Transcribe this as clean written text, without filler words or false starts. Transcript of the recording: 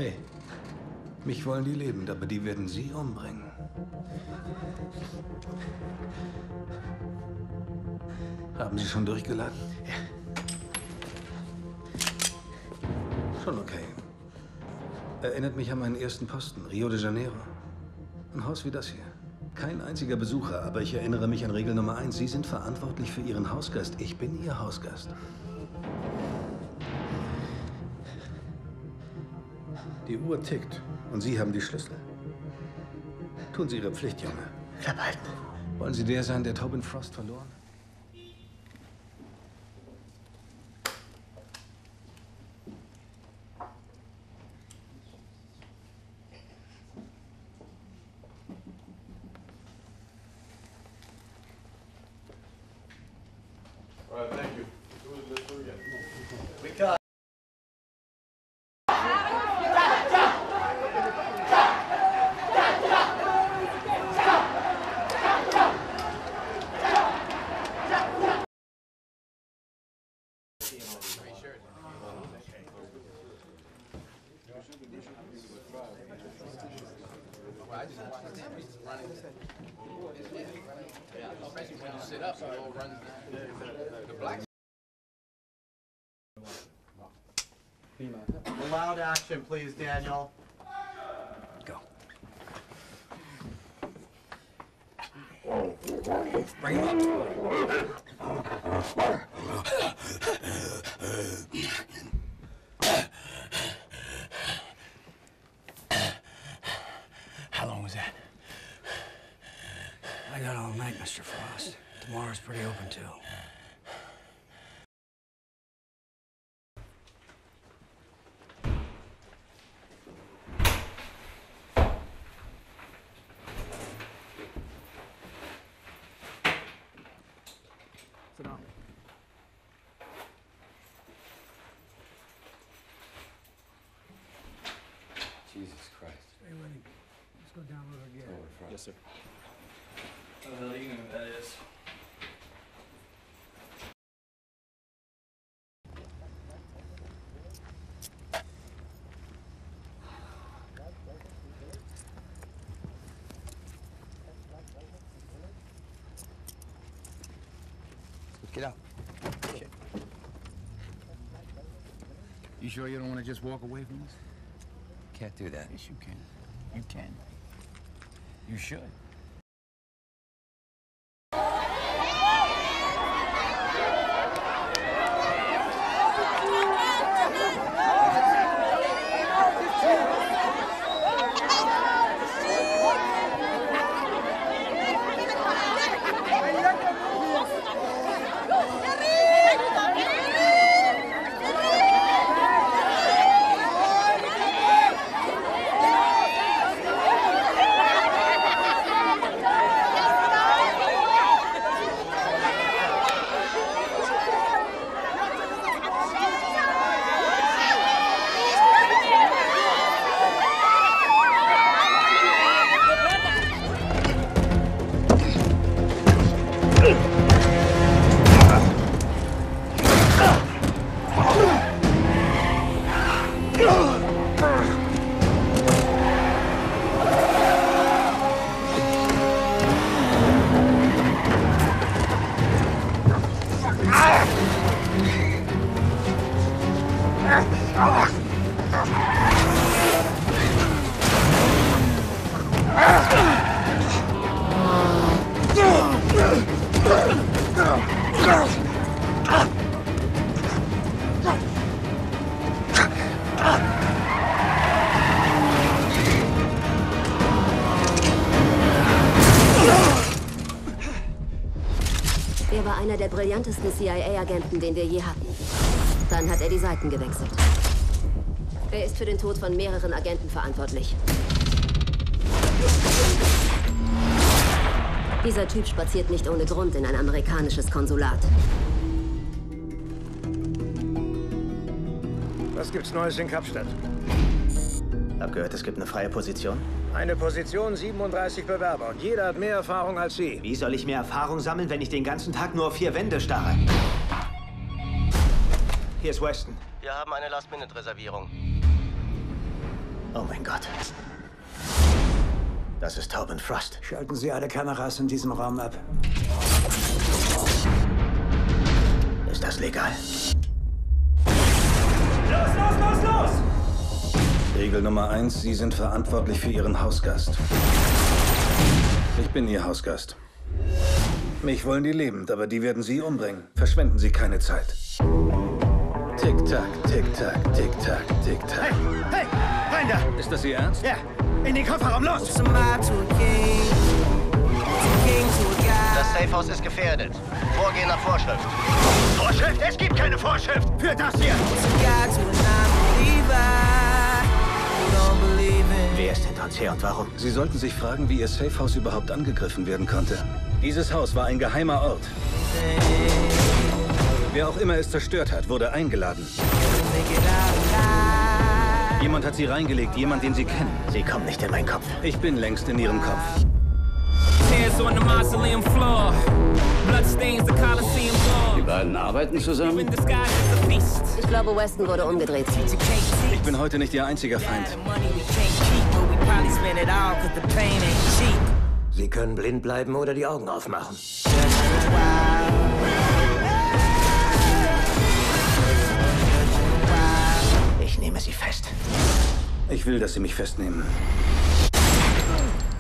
Hey, mich wollen die lebend, aber die werden Sie umbringen. Haben Sie schon durchgeladen? Ja. Schon okay. Erinnert mich an meinen ersten Posten, Rio de Janeiro. Ein Haus wie das hier. Kein einziger Besucher, aber ich erinnere mich an Regel Nummer 1. Sie sind verantwortlich für Ihren Hausgast. Ich bin Ihr Hausgast. Die Uhr tickt und Sie haben die Schlüssel. Tun Sie Ihre Pflicht, Junge. Verbehalten. Wollen Sie der sein, der Tobin Frost verloren hat? Thank you. Let's do it again. We cut. Loud action, please, Daniel. Go. Bring him up. How long was that? I got all night, Mr. Frost. Tomorrow's pretty open, too. Sit down. Jesus Christ. Hey, Winnie, let's go download our gear. Yes, sir. How the hell do you know who that is? Get out. Okay. You sure you don't want to just walk away from this? Can't do that. Yes, you can. You can. You should. Er war einer der brillantesten CIA-Agenten, den wir je hatten. Dann hat er die Seiten gewechselt. Er ist für den Tod von mehreren Agenten verantwortlich. Dieser Typ spaziert nicht ohne Grund in ein amerikanisches Konsulat. Was gibt's Neues in Kapstadt? Hab gehört, es gibt eine freie Position. Eine Position, 37 Bewerber und jeder hat mehr Erfahrung als Sie. Wie soll ich mehr Erfahrung sammeln, wenn ich den ganzen Tag nur auf 4 Wände starre? Hier ist Weston. Wir haben eine Last-Minute-Reservierung. Oh mein Gott. Das ist Tobin Frost. Schalten Sie alle Kameras in diesem Raum ab. Ist das legal? Los! Regel Nummer 1, Sie sind verantwortlich für Ihren Hausgast. Ich bin Ihr Hausgast. Mich wollen die lebend, aber die werden Sie umbringen. Verschwenden Sie keine Zeit. Tick-Tack, Tick-Tack, Tick-Tack, Tick-Tack. Hey! Rein da! Ist das Ihr Ernst? Ja! In den Kofferraum, los! Das Safehouse ist gefährdet. Vorgehen nach Vorschrift. Vorschrift? Es gibt keine Vorschrift für das hier! Wer ist hinter uns her und warum? Sie sollten sich fragen, wie Ihr Safehouse überhaupt angegriffen werden konnte. Dieses Haus war ein geheimer Ort. Wer auch immer es zerstört hat, wurde eingeladen. Jemand hat sie reingelegt, jemand, den Sie kennen. Sie kommen nicht in meinen Kopf. Ich bin längst in Ihrem Kopf. Die beiden arbeiten zusammen? Ich glaube, Weston wurde umgedreht. Ich bin heute nicht Ihr einziger Feind. Sie können blind bleiben oder die Augen aufmachen. Ich nehme sie fest. Ich will, dass Sie mich festnehmen.